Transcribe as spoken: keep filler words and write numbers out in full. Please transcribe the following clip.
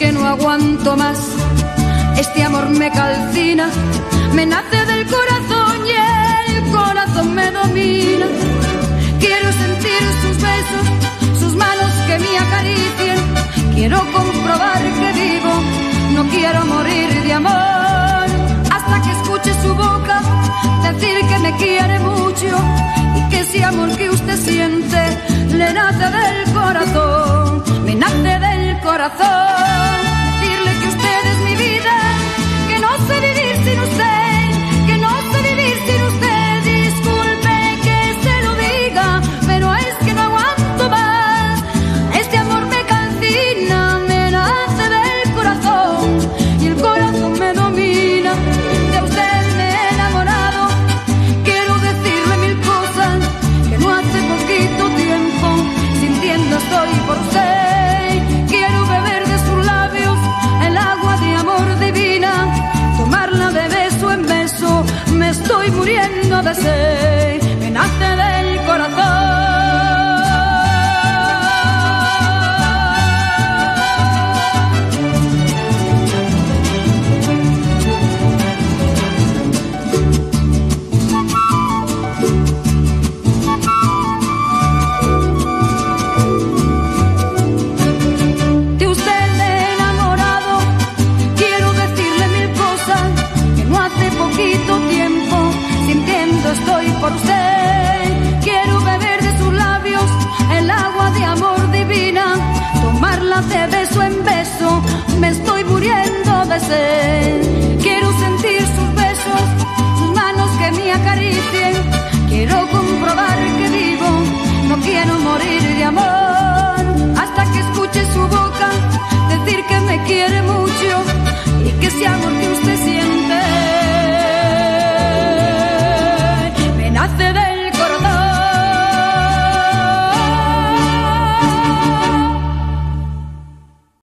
que no aguanto más. Este amor me calcina, me nace del corazón y el corazón me domina. Quiero sentir sus besos, sus manos que me acaricien. Quiero comprobar que vivo, no quiero morir de amor. Hasta que escuche su boca decir que me quiere mucho y que ese amor que usted siente le nace del corazón, me nace del corazón. Decirle que usted es mi vida, que no sé vivir sin usted, que no sé vivir sin usted. Disculpe que se lo diga, pero es que no aguanto más. Este amor me calcina, me nace del corazón y el corazón me domina. De usted me he enamorado, quiero decirle mil cosas que no hace poquito tiempo sintiendo estoy por usted. Quiero beber de sus labios el agua de amor divina, tomarla de beso en beso, me estoy muriendo de sed, me nace del corazón. Estoy por usted, quiero beber de sus labios el agua de amor divina, tomarla de beso en beso, me estoy muriendo de sed. Quiero sentir sus besos, sus manos que me acaricien, quiero comprobar que vivo, no quiero morir de amor. Hasta que escuche su boca decir que me quiere